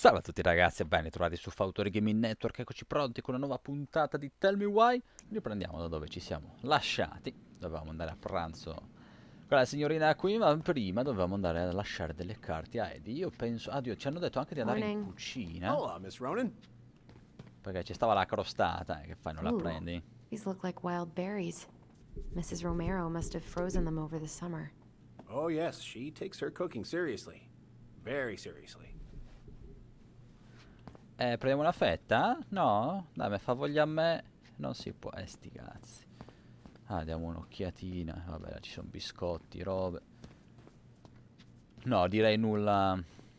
Salve a tutti ragazzi e ben ritrovati su Fautori Gaming Network, eccoci pronti con una nuova puntata di Tell Me Why. Riprendiamo da dove ci siamo lasciati. Dovevamo andare a pranzo con la signorina qui, ma prima dovevamo andare a lasciare delle carte a Eddie. Io penso... Addio, ci hanno detto anche di andare in Morning. cucina, Hola, Miss Ronan. perché ci stava la crostata, che fai, non la Ooh, prendi? these look like wild berries. Mrs. Romero must have frozen them over the summer. Oh, yes, she takes her cooking seriously. Very seriously. Prendiamo una fetta? No? Dai, me fa voglia a me. Non si può, sti cazzi. Ah, diamo un'occhiatina. Vabbè, là ci sono biscotti, robe. No, direi nulla.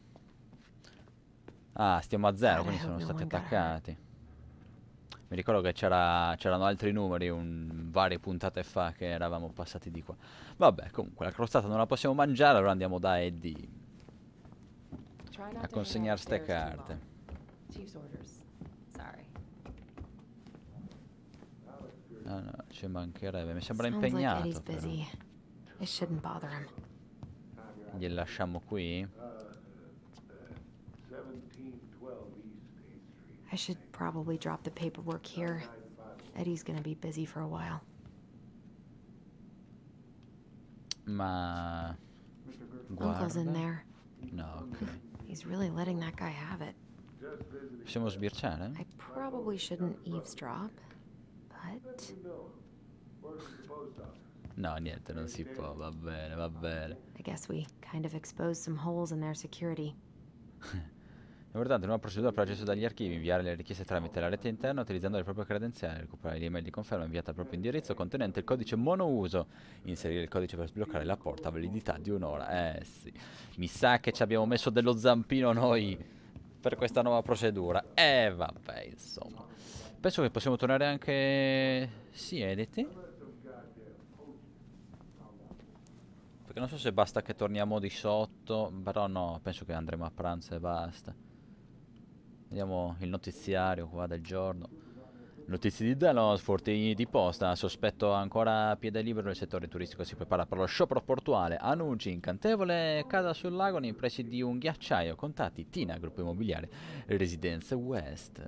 Ah, stiamo a zero, God, I quindi hope sono no stati one got hurt. attaccati. Mi ricordo che c'erano altri numeri varie puntate fa che eravamo passati di qua. Vabbè, comunque la crostata non la possiamo mangiare, allora andiamo da Eddie Try a not to hang out consegnare ste upstairs too carte. long. Chief's orders. Sorry. No, no, ci mancherebbe. Mi sembra Sounds like impegnato, Eddie's però. busy. It shouldn't bother him. Glieli lasciamo qui? 1712 East State Street. I should probably drop the paperwork here. Eddie's gonna be busy for a while. Ma... Uncle's in Guarda. there. No, ok. He's really letting that guy have it. Just visiting. Possiamo sbirciare? I probably shouldn't eavesdrop, but No. Works at the post office. No, niente, non si può, va bene, va bene. I guess we kind of exposed some holes in their security. È importante una procedura per l'accesso dagli archivi, inviare le richieste tramite la rete interna utilizzando le proprie credenziali, recuperare l'email di conferma inviata al proprio indirizzo contenente il codice monouso, inserire il codice per sbloccare la porta a validità di un'ora. Sì, mi sa che ci abbiamo messo dello zampino noi per questa nuova procedura. Vabbè, insomma. Penso che possiamo tornare anche... Siediti? Perché non so se basta che torniamo di sotto, però no, penso che andremo a pranzo e basta. Vediamo il notiziario qua del giorno. Notizie di Delos, furti di posta, sospetto ancora a piede libero, il settore turistico si prepara per lo sciopero portuale, annunci incantevole, casa sul lago nei pressi di un ghiacciaio, contatti Tina, gruppo immobiliare, Residenze West.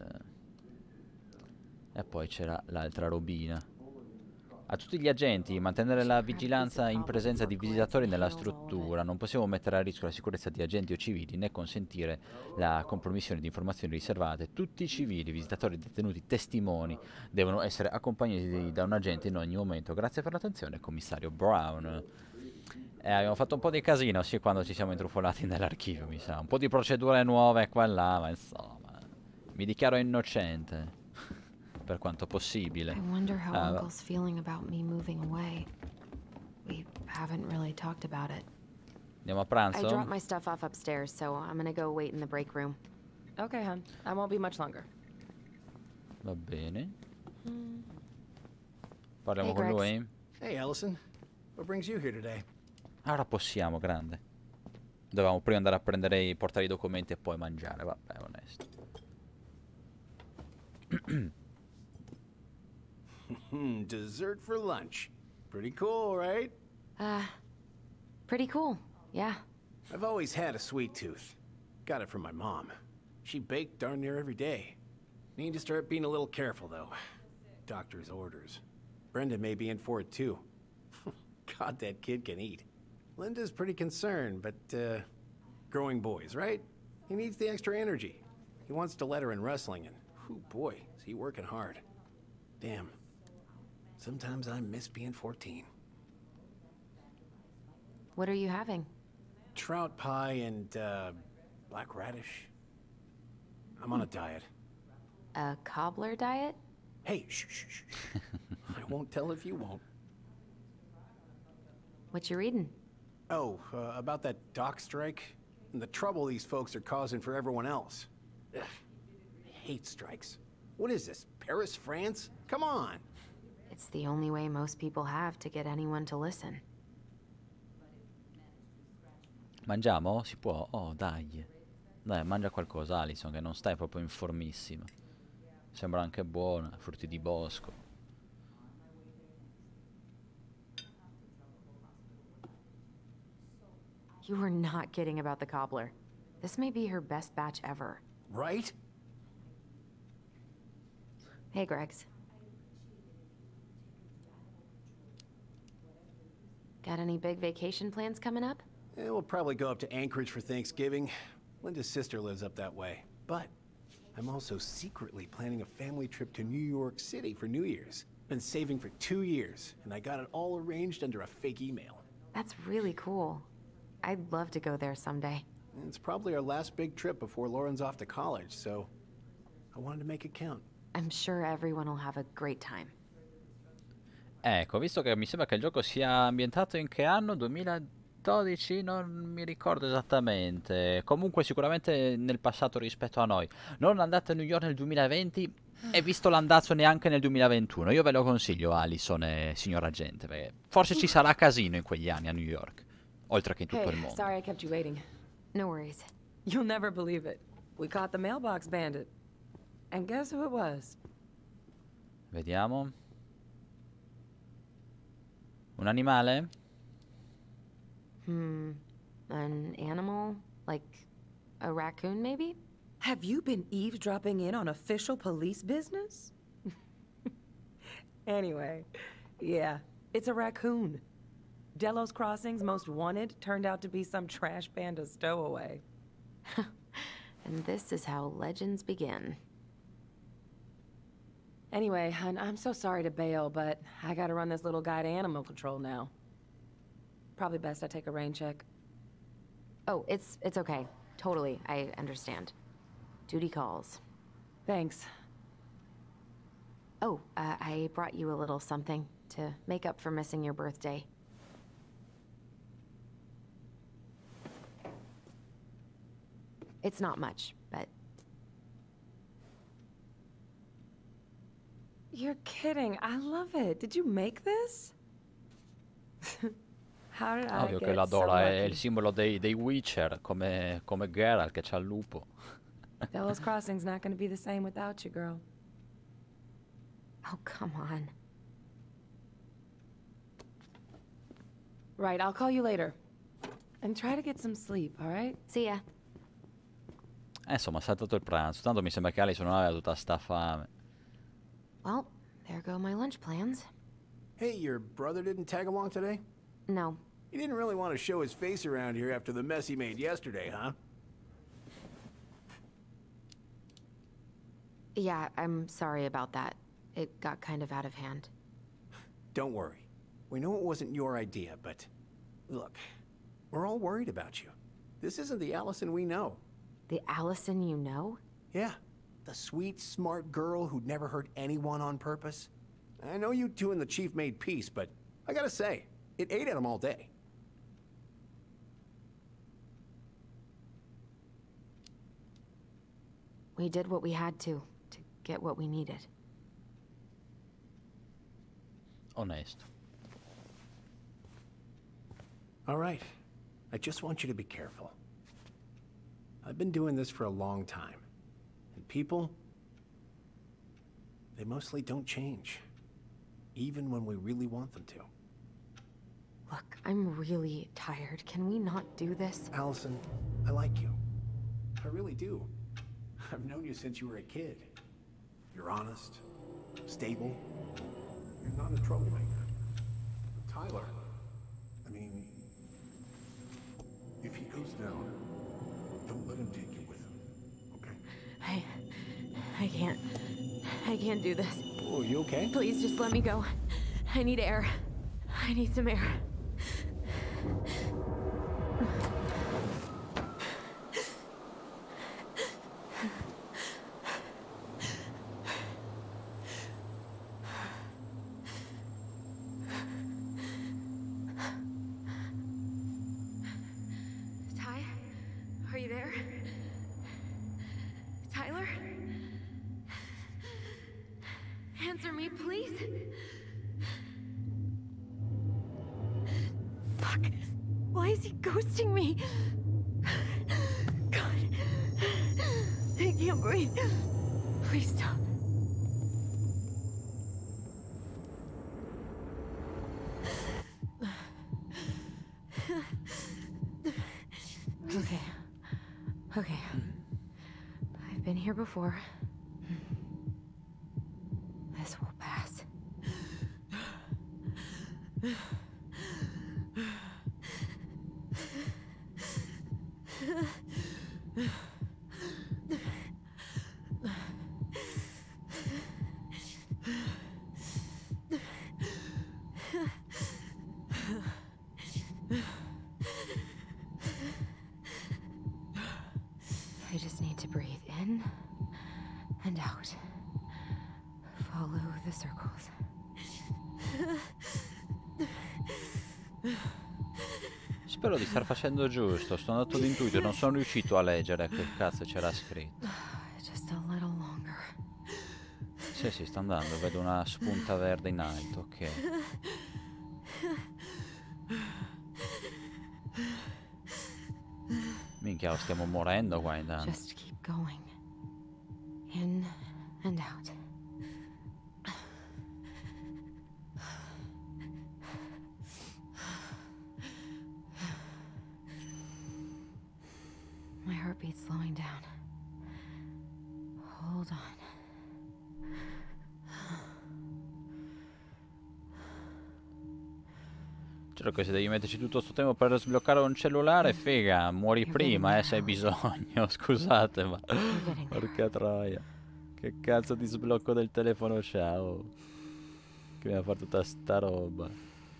E poi c'era l'altra robina. A tutti gli agenti, mantenere la vigilanza in presenza di visitatori nella struttura. Non possiamo mettere a rischio la sicurezza di agenti o civili né consentire la compromissione di informazioni riservate. Tutti i civili, visitatori, detenuti, testimoni devono essere accompagnati da un agente in ogni momento. Grazie per l'attenzione, commissario Brown. Abbiamo fatto un po' di casino, sì, quando ci siamo intrufolati nell'archivio, mi sa. Un po' di procedure nuove qua e là, ma insomma. Mi dichiaro innocente. Per quanto possibile. I wonder how Ah, Uncle's feeling about me moving away. We haven't really talked about it. Andiamo a I pranzo? dropped my stuff off upstairs, so I'm gonna go wait in the break room. Okay, hon. I won't be much longer. Va bene. Parliamo Hey, con Grex. lui? Hey, Ellison. What brings you here today? Ora possiamo, grande. Dovevamo prima andare a prendere portare i documenti e poi mangiare, vabbè, onesto. Dessert for lunch. Pretty cool, right? Pretty cool, yeah. I've always had a sweet tooth. Got it from my mom. She baked darn near every day. Need to start being a little careful, though. Doctor's orders. Brenda may be in for it, too. God, that kid can eat. Linda's pretty concerned, but, growing boys, right? He needs the extra energy. He wants to let her in wrestling, and, whew, boy, is he working hard. Damn. Sometimes I miss being 14. What are you having? Trout pie and, black radish. I'm on a diet. A cobbler diet? Hey, shh, shh, shh. I won't tell if you won't. What you reading? Oh, about that dock strike and the trouble these folks are causing for everyone else. Ugh, I hate strikes. What is this, Paris, France? Come on. It's the only way most people have to get anyone to listen. Mangiamo? Si può? Oh, dai. Dai, mangia qualcosa, Alison, che non stai proprio in formissima. Sembra anche buona, frutti di bosco. You were not kidding about the cobbler. This may be her best batch ever. Right? Hey, Gregs. Got any big vacation plans coming up? Yeah, we'll probably go up to Anchorage for Thanksgiving. Linda's sister lives up that way. But I'm also secretly planning a family trip to New York City for New Year's. Been saving for 2 years, and I got it all arranged under a fake email. That's really cool. I'd love to go there someday. And it's probably our last big trip before Lauren's off to college, so I wanted to make it count. I'm sure everyone will have a great time. Ecco, visto che mi sembra che il gioco sia ambientato in che anno? 2012? Non mi ricordo esattamente. Comunque sicuramente nel passato rispetto a noi. Non andate a New York nel 2020 e visto l'andazzo neanche nel 2021. Io ve lo consiglio, Alison e signor agente, perché forse ci sarà casino in quegli anni a New York, oltre che in tutto il Hey, mondo. sorry I kept you waiting. No worries. You'll never believe it. We caught the mailbox bandit. And guess who it was? Vediamo. Un animale? An animal? Like a raccoon, maybe? Have you been eavesdropping in on official police business? Anyway, yeah, it's a raccoon. Delos Crossing's most wanted turned out to be some trash panda stowaway. And this is how legends begin. Anyway, hun, I'm so sorry to bail, but I gotta run this little guy to animal control now. Probably best I take a rain check. Oh, it's okay. Totally, I understand. Duty calls. Thanks. Oh, I brought you a little something to make up for missing your birthday. It's not much, but... You're kidding. I love it. Did you make this? How did I Ovvio get che so l'adora, è il lucky? simbolo dei Witcher, come Geralt che c'ha il lupo. Delos Crossing's not gonna be the same without you, girl. Oh, come on. Right, I'll call you later. And try to get some sleep, all right? See ya. Insomma, ha saltato il pranzo. Tanto mi sembra che Alison non aveva tutta sta fame. Well, there go my lunch plans. Hey, your brother didn't tag along today? No. He didn't really want to show his face around here after the mess he made yesterday, huh? Yeah, I'm sorry about that. It got kind of out of hand. Don't worry. We know it wasn't your idea, but look, we're all worried about you. This isn't the Allison we know. The Allison you know? Yeah, the sweet, smart girl who'd never hurt anyone on purpose. I know you two and the chief made peace, but I gotta say, it ate at him all day. We did what we had to get what we needed. Onesto. All right, I just want you to be careful. I've been doing this for a long time, and people, they mostly don't change, even when we really want them to. Look, I'm really tired. Can we not do this? Allison, I like you. I really do. I've known you since you were a kid. You're honest, stable. You're not a troublemaker. Tyler, I mean, if he goes down, don't let him take you with him, okay? I can't do this. oh, you okay? Please just let me go. I need air. I need some air. Ty? Are you there? Tyler? Answer me, please. Fuck. Why is he ghosting me? God. I can't breathe. Please stop. Okay. Okay. I've been here before. This will pass. I just need to breathe in and out. Follow the circles. Spero di star facendo giusto, sto andando d'intuito, non sono riuscito a leggere che cazzo c'era scritto. Just a little longer. Sì, sta andando, vedo una spunta verde in alto, ok. Minchia, stiamo morendo qua intanto. Just keep going. In and out. My heartbeat's slowing down. Hold on. Certo che se devi metterci tutto sto tempo per sbloccare un cellulare, figa, muori prima, se hai bisogno, scusate, ma... Porca troia. Che cazzo di sblocco del telefono c'ha, oh? Che mi ha fatto tutta sta roba.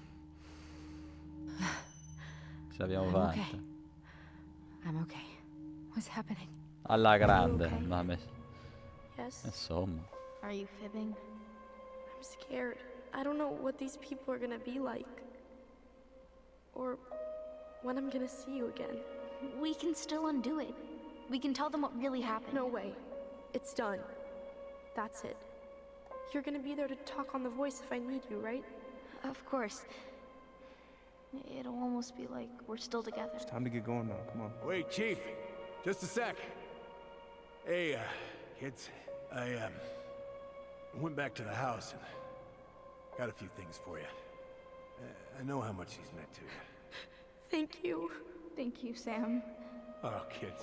Ce l'abbiamo fatta. Okay. I'm okay. What's happening? Alla grande, okay? ma Yes. insomma. Are you fibbing? I'm scared. I don't know what these people are gonna be like. Or when I'm gonna see you again. We can still undo it. We can tell them what really happened. No way. It's done. That's it. You're gonna be there to talk on the voice if I need you, right? Of course. It'll almost be like we're still together. It's time to get going now. Come on. Wait, Chief. Just a sec. Hey, kids. I went back to the house and got a few things for you. I know how much he's meant to you. Thank you. Thank you, Sam. Oh, kids,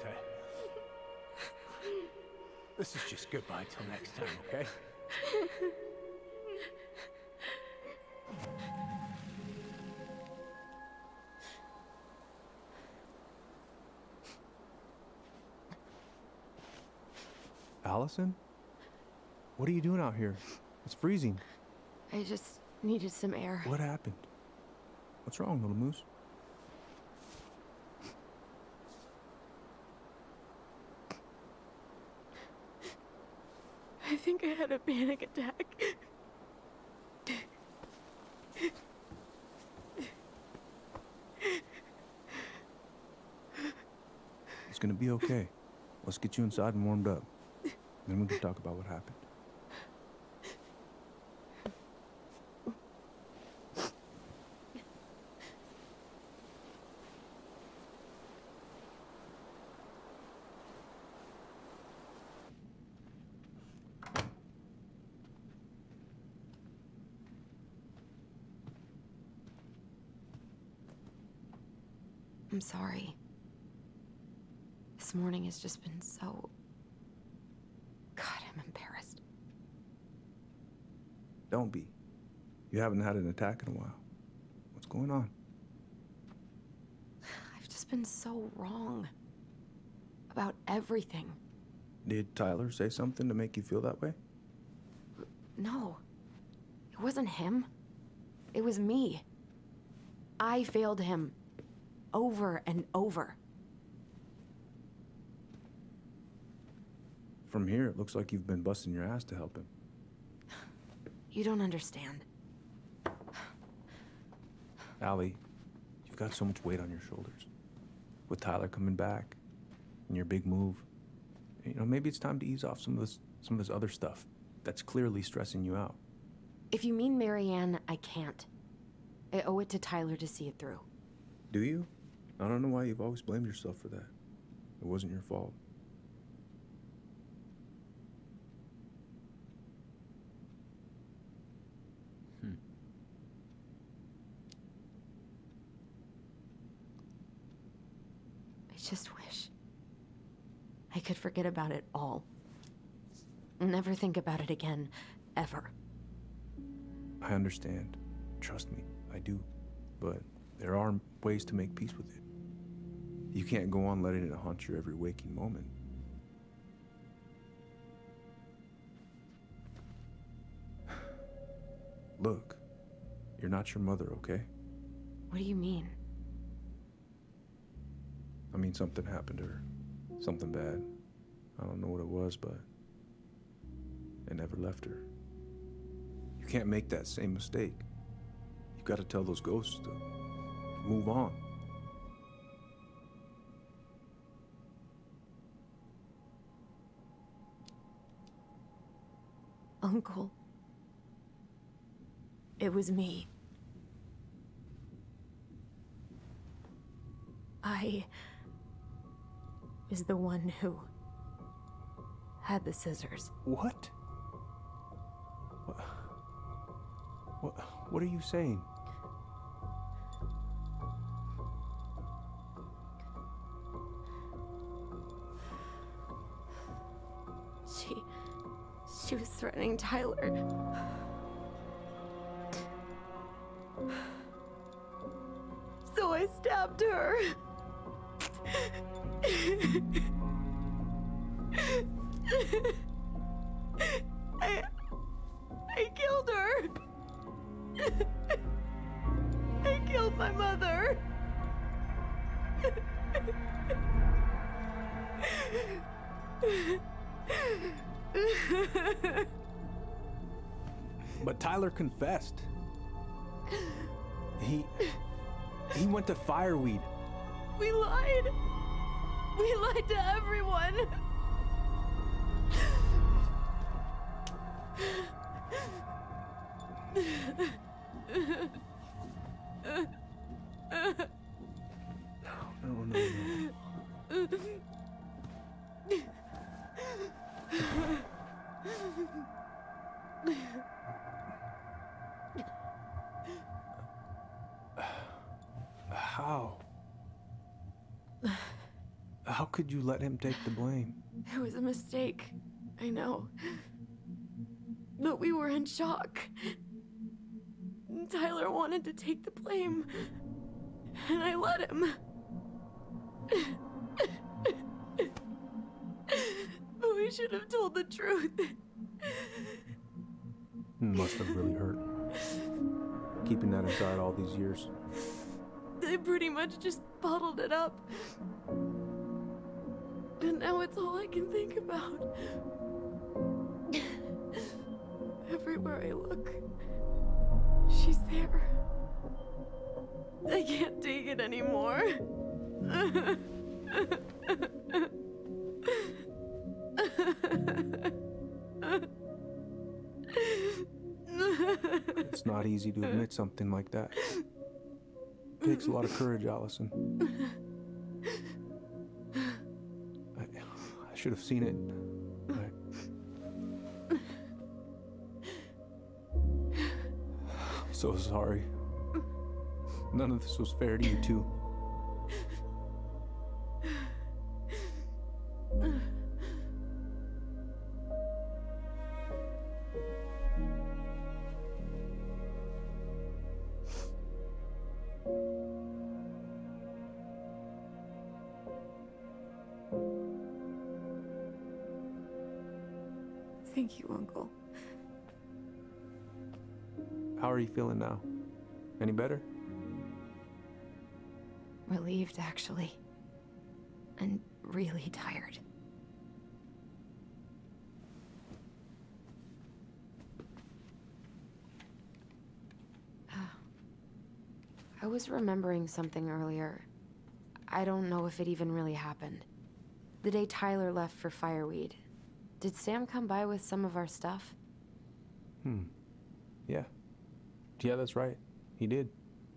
this is just goodbye till next time, okay? Allison? What are you doing out here? It's freezing. I just needed some air. What happened? What's wrong, little moose? I think I had a panic attack. It's gonna be okay. Let's get you inside and warmed up. Then we can talk about what happened. I'm sorry. This morning has just been so... God, I'm embarrassed. Don't be. You haven't had an attack in a while. What's going on? I've just been so wrong. About everything. Did Tyler say something to make you feel that way? No. It wasn't him. It was me. I failed him. Over and over. From here, it looks like you've been busting your ass to help him. You don't understand. Allie, you've got so much weight on your shoulders. With Tyler coming back, and your big move, you know, maybe it's time to ease off some of this other stuff that's clearly stressing you out. If you mean Marianne, I can't. I owe it to Tyler to see it through. Do you? I don't know why you've always blamed yourself for that. It wasn't your fault. I just wish I could forget about it all. Never think about it again, ever. I understand. Trust me, I do. But there are ways to make peace with it. You can't go on letting it haunt your every waking moment. Look, you're not your mother, okay? What do you mean? I mean, something happened to her. Something bad. I don't know what it was, but it never left her. You can't make that same mistake. You've got to tell those ghosts to move on. Uncle. It was me. I was the one who had the scissors. What? What are you saying? She was threatening Tyler. So I stabbed her. I killed her. I killed my mother. But Tyler confessed. He went to Fireweed. We lied. We lied to everyone. No. How could you let him take the blame? It was a mistake. I know. But we were in shock. Tyler wanted to take the blame. And I let him. But we should have told the truth. Must have really hurt. Keeping that inside all these years. They pretty much just bottled it up. And now it's all I can think about. Everywhere I look, she's there. I can't take it anymore. It's not easy to admit something like that. It takes a lot of courage, Allison. I should have seen it. I'm so sorry. None of this was fair to you two. Thank you, Uncle. How are you feeling now? Any better? Relieved, actually. And really tired. I was remembering something earlier. I don't know if it even really happened. The day Tyler left for Fireweed, did Sam come by with some of our stuff? Yeah. Yeah, that's right. He did.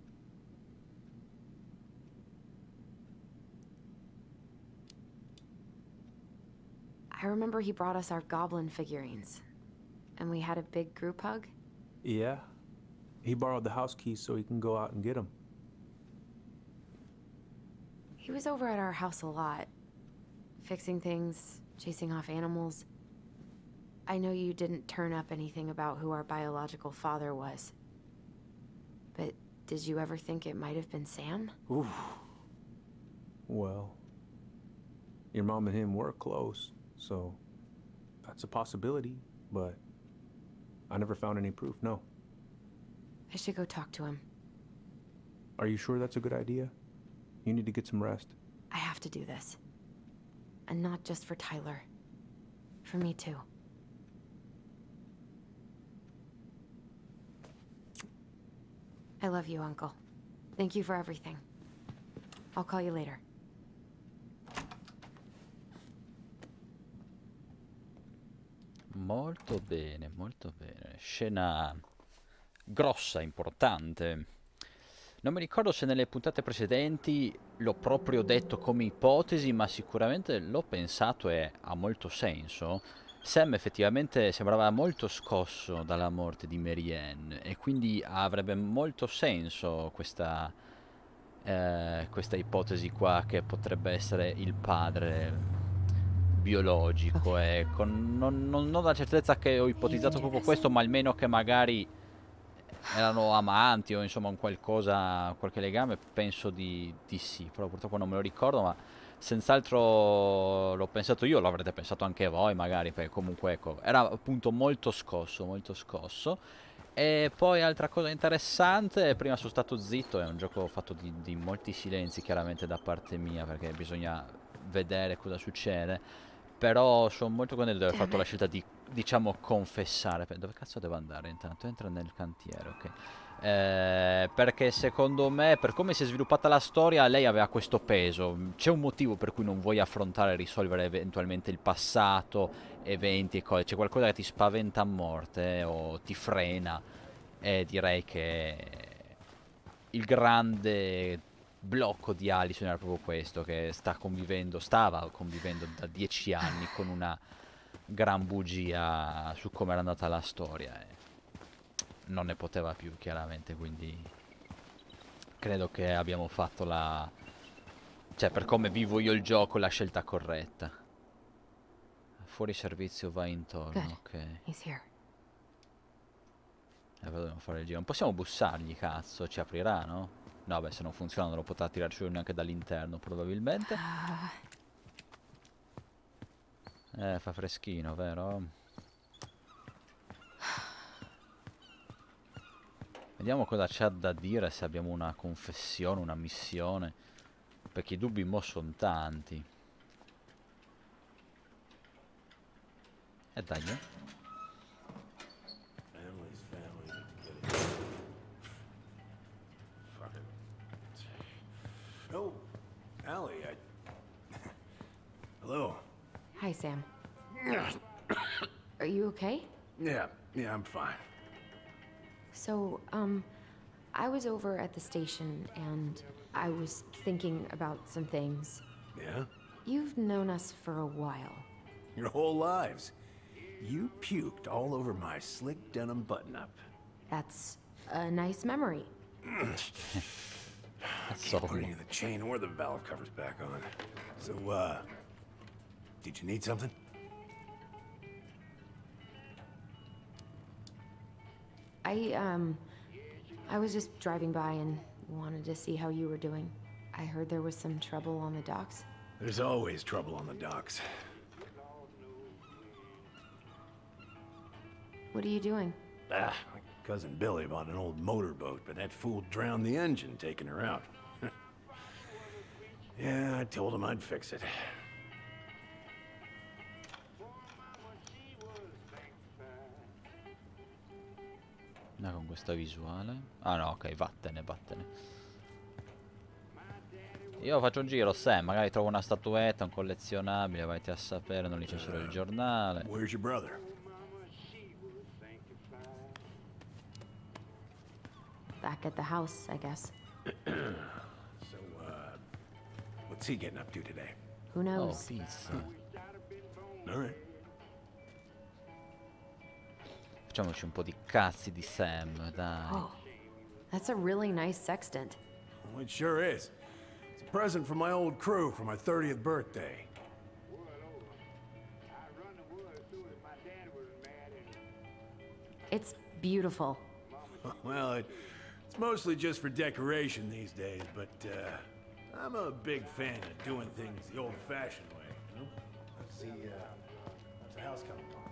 I remember he brought us our goblin figurines. And we had a big group hug. Yeah. He borrowed the house keys so he can go out and get them. He was over at our house a lot. fixing things, chasing off animals. I know you didn't turn up anything about who our biological father was. But did you ever think it might have been Sam? Oof. Well, your mom and him were close, so that's a possibility, but I never found any proof, no. I should go talk to him. Are you sure that's a good idea? You need to get some rest. I have to do this. And not just for Tyler. For me too. I love you, Uncle. Thank you for everything. I'll call you later. Molto bene, molto bene. Scena grossa, importante. Non mi ricordo se nelle puntate precedenti l'ho proprio detto come ipotesi, ma sicuramente l'ho pensato e ha molto senso. Sam effettivamente sembrava molto scosso dalla morte di Mary Ann e quindi avrebbe molto senso questa ipotesi qua, che potrebbe essere il padre biologico. Ecco, non ho la certezza che ho ipotizzato proprio questo, ma almeno che magari erano amanti o insomma un qualcosa, qualche legame, penso di sì, però purtroppo non me lo ricordo, ma senz'altro l'ho pensato io, l'avrete pensato anche voi magari, perché comunque ecco, era appunto molto scosso, molto scosso. E poi altra cosa interessante, prima sono stato zitto, è un gioco fatto di molti silenzi chiaramente da parte mia, perché bisogna vedere cosa succede, però sono molto contento di aver fatto la scelta di, diciamo, confessare. Dove cazzo devo andare intanto? Entra nel cantiere, ok. Perché secondo me, per come si è sviluppata la storia, lei aveva questo peso. C'è un motivo per cui non vuoi affrontare e risolvere eventualmente il passato, eventi e cose. C'è qualcosa che ti spaventa a morte o ti frena, e direi che il grande blocco di Allison era proprio questo, che stava convivendo da 10 anni con una gran bugia su come era andata la storia e non ne poteva più chiaramente, quindi credo che abbiamo fatto cioè, per come vivo io il gioco, la scelta corretta. Fuori servizio, vai intorno. Ok. He's here. Dobbiamo fare il giro. Non possiamo bussargli, cazzo, ci aprirà, no? No, beh, se non funziona non lo potrà tirare giù neanche dall'interno, probabilmente. Fa freschino, vero? Vediamo cosa c'ha da dire, se abbiamo una confessione, una missione. Perché i dubbi mo' sono tanti. E dai, Oh, Allie, Hello. Hi, Sam. Are you okay? Yeah, I'm fine. So, I was over at the station and I was thinking about some things. Yeah? You've known us for a while. Your whole lives. You puked all over my slick denim button-up. That's a nice memory. Can't put any of the chain or the valve covers back on. So, did you need something? I was just driving by and wanted to see how you were doing. I heard there was some trouble on the docks. There's always trouble on the docks. What are you doing? My cousin Billy bought an old motorboat, but that fool drowned the engine taking her out. Yeah, I told him I'd fix it. No, con questa visuale. Ah no, ok, vattene. Io faccio un giro, Sam, magari trovo una statuetta, un collezionabile, vai a sapere, non lì c'è solo il giornale. Where's your brother? Back at the house, I guess. So, what's he getting up to today? Who Oh, knows? pizza. All right. Facciamoci un po' di cazzi di Sam, dai. Oh, that's a really nice sextant. Well, it sure is. It's a present from my old crew for my 30th birthday. It's beautiful. Well, it's mostly just for decoration these days, but I'm a big fan of doing things the old-fashioned way. You know? Let's see, what's the house coming on?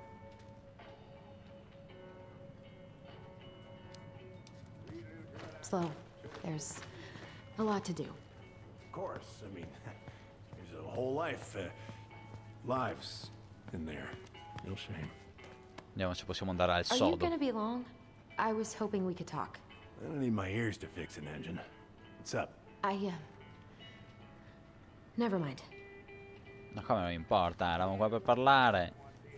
Slow. There's a lot to do. Of course. I mean, there's a whole lives in there. Real shame. Vediamo se possiamo andare al Are you sodo. gonna be long? I was hoping we could talk. I don't need my ears to fix an engine. What's up? Never mind. Ma come non importa? Eravamo qua per parlare.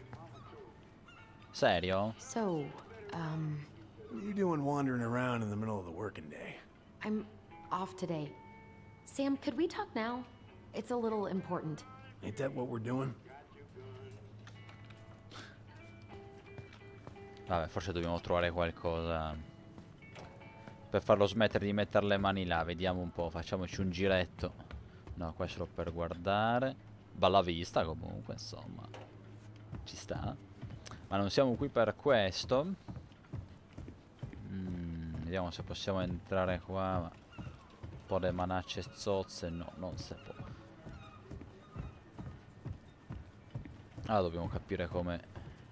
Serio? So, What are you doing wandering around in the middle of the working day? I'm off today. Sam, could we talk now? It's a little important. Ain't that what we're doing? Vabbè, forse dobbiamo trovare qualcosa per farlo smettere di mettere le mani là. Vediamo un po', facciamoci un giretto. No, qua è solo per guardare. Bella vista comunque, insomma. Ci sta. Ma non siamo qui per questo. Vediamo se possiamo entrare qua. Ma un po' le manacce zozze. No, non si può. Allora dobbiamo capire come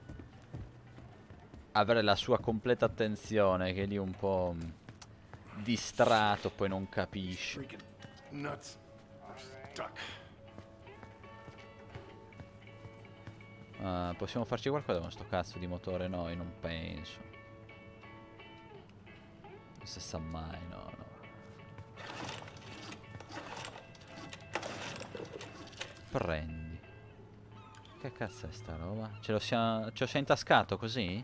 avere la sua completa attenzione, che è lì un po' distratto, poi non capisce. Freaking nuts. Stuck. Possiamo farci qualcosa con sto cazzo di motore? No, io non penso. Non si sa mai, no. Prendi. Che cazzo è sta roba? Ce lo siamo intascato così?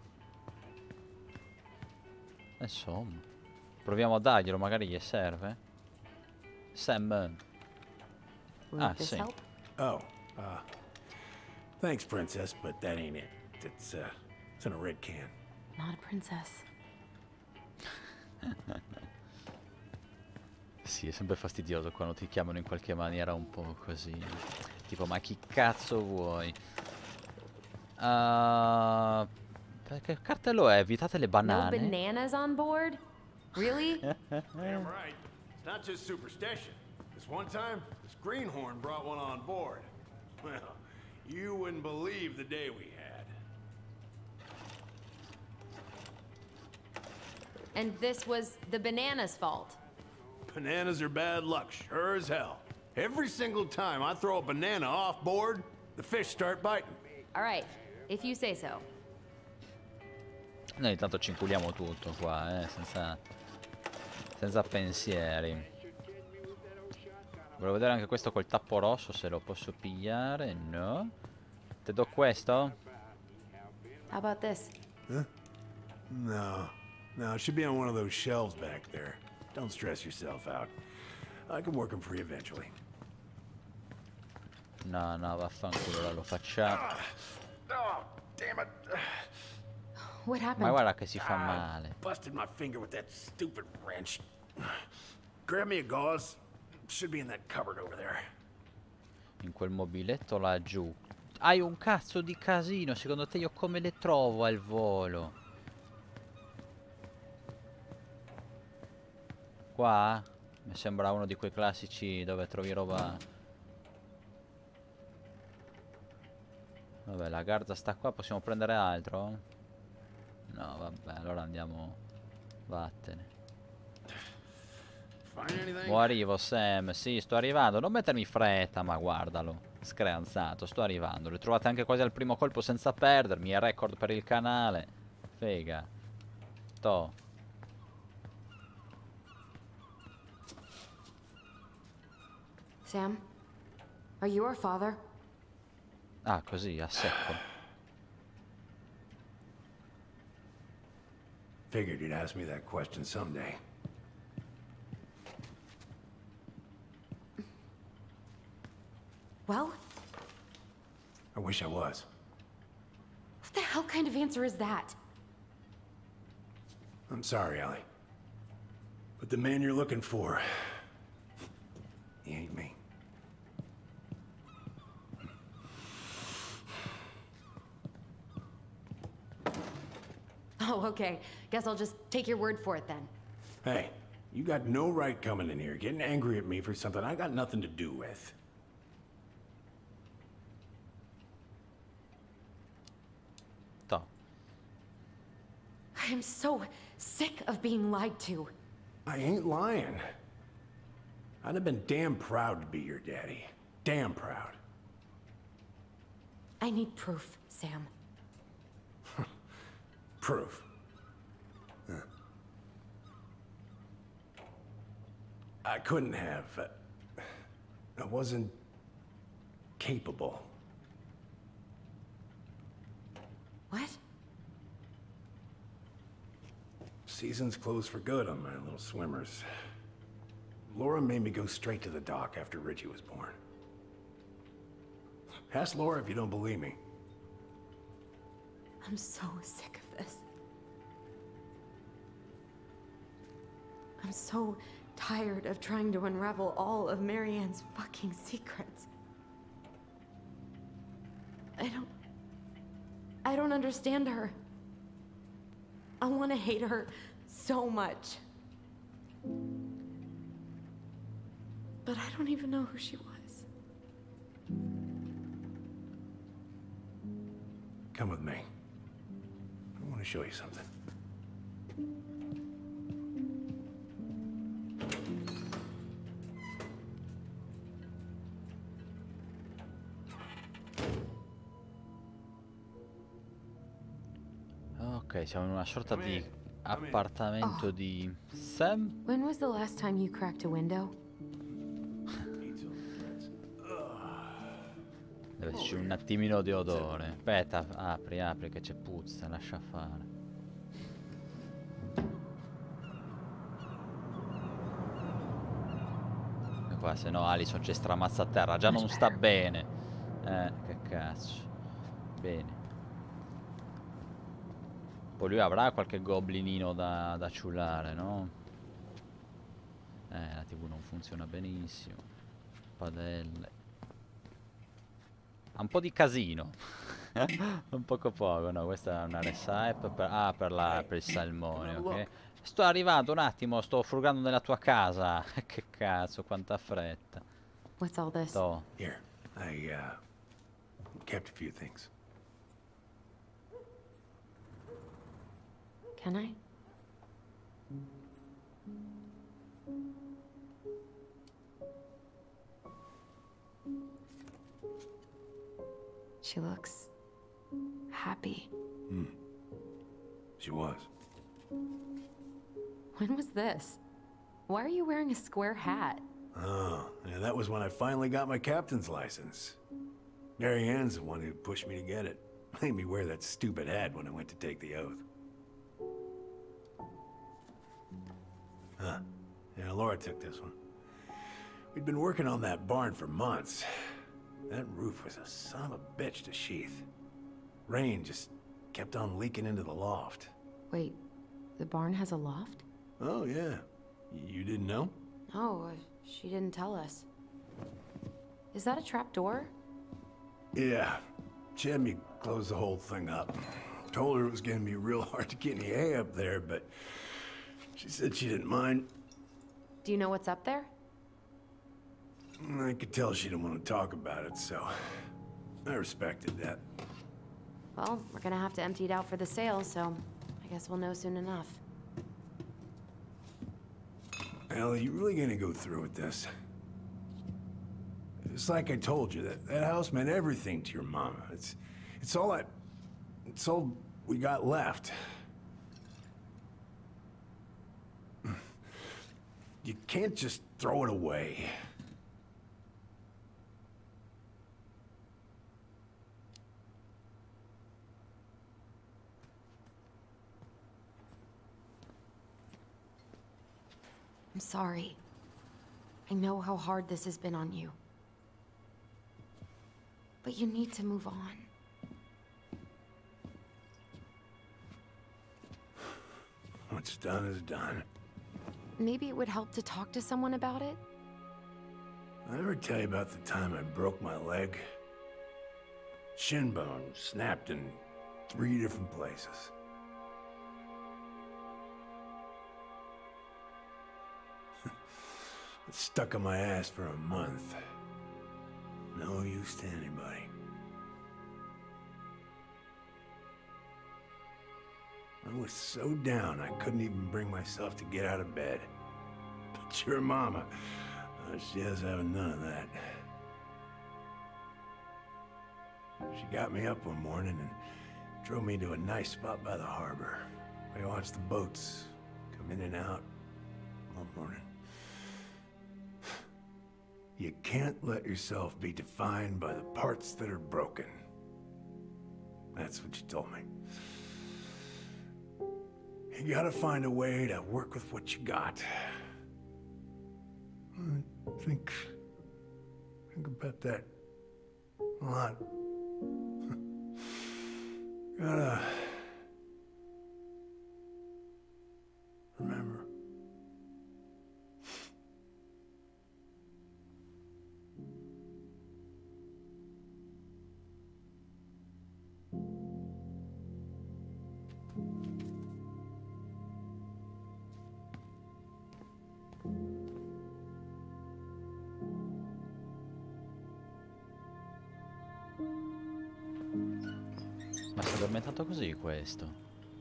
Insomma. Proviamo a darglielo, magari gli serve. Sam. Would this sì. help? Oh, thanks, Princess, but that ain't it. It's in a red can. Not a princess. Sì, è sempre fastidioso quando ti chiamano in qualche maniera un po' così. Tipo, ma chi cazzo vuoi? Che cartello è? Evitate le No banane. bananas on board? Really? Damn right. It's not just superstition. This one time, this greenhorn brought one on board. Well, you wouldn't believe the day we had. And this was the banana's fault. Bananas are bad luck, sure as hell. Every single time I throw a banana off board, the fish start biting. All right, if you say so. Noi intanto ci inculiamo tutto qua, senza pensieri. Volevo vedere anche questo col tappo rosso, se lo posso pigliare. No. Te do questo? How about this? Huh? No, it should be on one of those shelves back there. Don't stress yourself out. I can work them for you eventually. No, vaffanculo, ora lo facciamo. Oh, damn it. What happened? Ma guarda che si fa male. Busted my finger with that stupid wrench. Grab me a gauze. Should be in that cupboard over there. In quel mobiletto laggiù. Hai un cazzo di casino. Secondo te io come le trovo al volo? Qua? Mi sembra uno di quei classici dove trovi roba. Vabbè, la garza sta qua. Possiamo prendere altro? No, vabbè, allora andiamo. Vattene. Arrivo, Sam. Sì, sto arrivando. Non mettermi fretta, ma guardalo. Screanzato, sto arrivando. Le trovate anche quasi al primo colpo senza perdermi. È record per il canale. Fega. To. Sam, are you our father? Ah, così, a secco. Figured you'd ask me that question someday. Well, I wish I was. what the hell kind of answer is that? I'm sorry, Ellie. But the man you're looking for, he ain't me. Oh, okay. Guess I'll just take your word for it then. Hey, you got no right coming in here getting angry at me for something I got nothing to do with. Toh. I am so sick of being lied to. I ain't lying. I'd have been damn proud to be your daddy. Damn proud. I need proof, Sam. Proof. Huh. I couldn't have. I wasn't capable. What? Season's closed for good on my little swimmers. Laura made me go straight to the dock after Richie was born. Ask Laura if you don't believe me. I'm so sick of this. I'm so tired of trying to unravel all of Marianne's fucking secrets. I don't understand her. I want to hate her so much. But I don't even know who she was. Come with me. I want to show you something. Ok, siamo in una sorta di appartamento di Sam. When was the last time you cracked a window? Deve esserci un attimino di odore. Aspetta, apri che c'è puzza, lascia fare. E qua se no Alison c'è stramazza a terra, già non sta bene. Che cazzo. Bene. Poi lui avrà qualche goblinino da ciullare, no? La TV non funziona benissimo. Padelle. Ha un po' di casino. Un poco, no, questa è una recipe per il salmone, ok? Sto arrivando un attimo, sto frugando nella tua casa. Che cazzo, quanta fretta. What's all this? Toh. Here, I kept a few things. Can I? She looks happy. She was. When was this? Why are you wearing a square hat? Oh, yeah, that was when I finally got my captain's license. Marianne's the one who pushed me to get it. Made me wear that stupid hat when I went to take the oath. Huh. Yeah, Laura took this one. We'd been working on that barn for months. That roof was a son of a bitch to sheath. Rain just kept on leaking into the loft. Wait, the barn has a loft? Oh, yeah. You didn't know? Oh, she didn't tell us. Is that a trap door? Yeah. She had me close the whole thing up. Told her it was gonna be real hard to get any hay up there, but she said she didn't mind. Do you know what's up there? I could tell she didn't want to talk about it, so I respected that. Well, we're gonna have to empty it out for the sale, so I guess we'll know soon enough. Ellie, you really gonna go through with this? It's like I told you, that house meant everything to your mama. It's all we got left. You can't just throw it away. I'm sorry. I know how hard this has been on you. But you need to move on. What's done is done. Maybe it would help to talk to someone about it? I ever tell you about the time I broke my leg? Shin bone snapped in 3 different places. Stuck on my ass for a month. No use to anybody. I was so down I couldn't even bring myself to get out of bed. But your mama, she has having none of that. She got me up one morning and drove me to a nice spot by the harbor. I watched the boats come in and out all morning. You can't let yourself be defined by the parts that are broken. That's what you told me. You gotta find a way to work with what you got. Think about that a lot. Gotta remember. Ma si è addormentato così questo?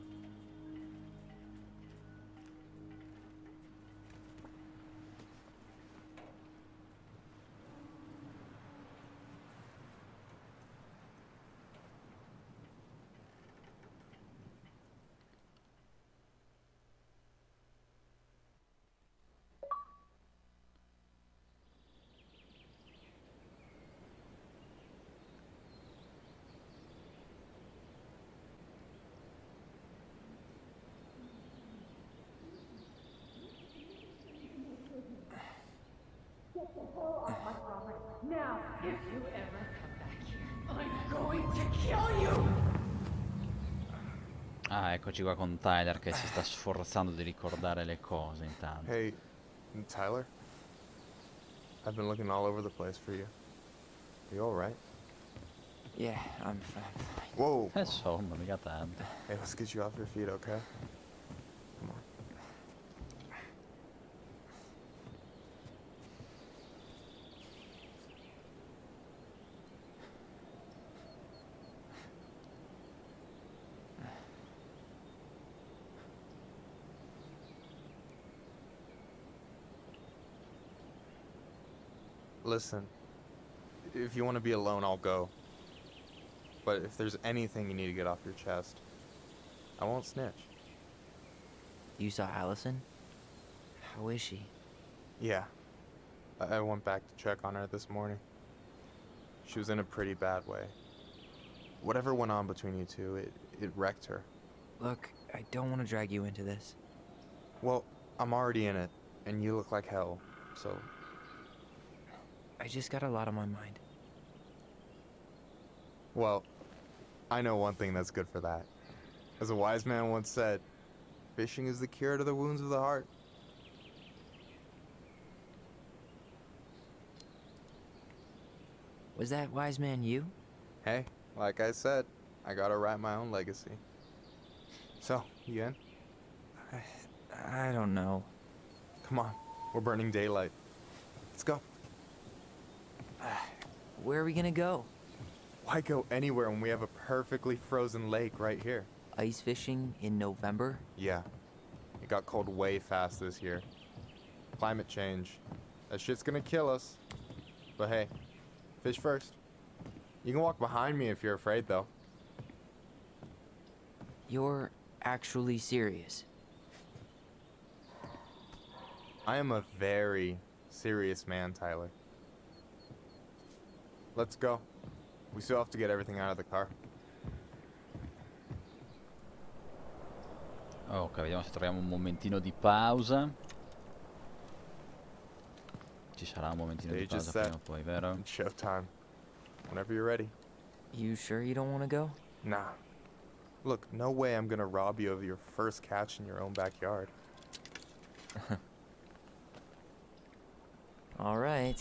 Now, if you ever come back here, I'm going to kill you! Ah, eccoci qua con Tyler che si sta sforzando di ricordare le cose intanto. Hey, Tyler? I've been looking all over the place for you. You alright? Yeah, I'm fine. Whoa! Insomma, mica tanto. Hey, let's get you off your feet, okay? Come on. Listen, if you want to be alone, I'll go. But if there's anything you need to get off your chest, I won't snitch. You saw Allison? How is she? Yeah. I went back to check on her this morning. She was in a pretty bad way. Whatever went on between you two, it wrecked her. Look, I don't want to drag you into this. Well, I'm already in it, and you look like hell, so... I just got a lot on my mind. Well, I know one thing that's good for that. As a wise man once said, fishing is the cure to the wounds of the heart. Was that wise man you? Hey, like I said, I gotta write my own legacy. So, you in? I don't know. Come on, we're burning daylight. Let's go. Where are we gonna go? Why go anywhere when we have a perfectly frozen lake right here? Ice fishing in November? Yeah. It got cold way fast this year. Climate change. That shit's gonna kill us. But hey, fish first. You can walk behind me if you're afraid, though. You're actually serious? I am a very serious man, Tyler. Let's go. We still have to get everything out of the car. Ok, vediamo se troviamo un momentino di pausa. Ci sarà un momentino di pausa prima o poi, vero? Showtime. Whenever you're ready. You sure you don't want to go? Nah. Look, no way I'm gonna rob you of your first catch in your own backyard. All right.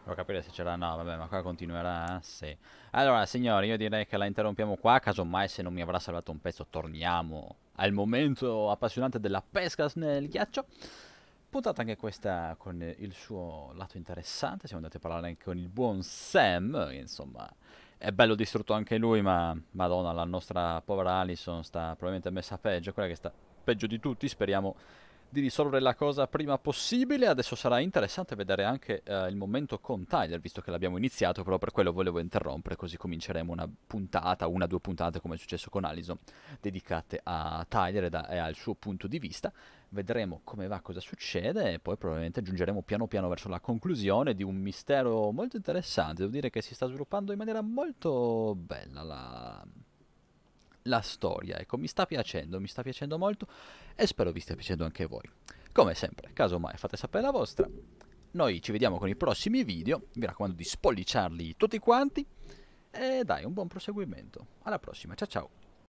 Per capire se c'era... No, vabbè, ma qua continuerà. Sì. Allora, signori, io direi che la interrompiamo qua. Casomai, se non mi avrà salvato un pezzo, torniamo al momento appassionante della pesca nel ghiaccio. Puntata anche questa con il suo lato interessante. Siamo andati a parlare anche con il buon Sam. Insomma, è bello distrutto anche lui, ma madonna, la nostra povera Allison sta probabilmente messa peggio. Quella che sta peggio di tutti. Speriamo di risolvere la cosa prima possibile. Adesso sarà interessante vedere anche il momento con Tyler, visto che l'abbiamo iniziato, però per quello volevo interrompere, così cominceremo una puntata, una o due puntate, come è successo con Allison, dedicate a Tyler e al suo punto di vista. Vedremo come va, cosa succede, e poi probabilmente giungeremo piano piano verso la conclusione di un mistero molto interessante. Devo dire che si sta sviluppando in maniera molto bella la storia, ecco, mi sta piacendo molto e spero vi stia piacendo anche voi. Come sempre, casomai fate sapere la vostra. Noi ci vediamo con i prossimi video, mi raccomando di spolliciarli tutti quanti e dai, un buon proseguimento. Alla prossima, ciao ciao.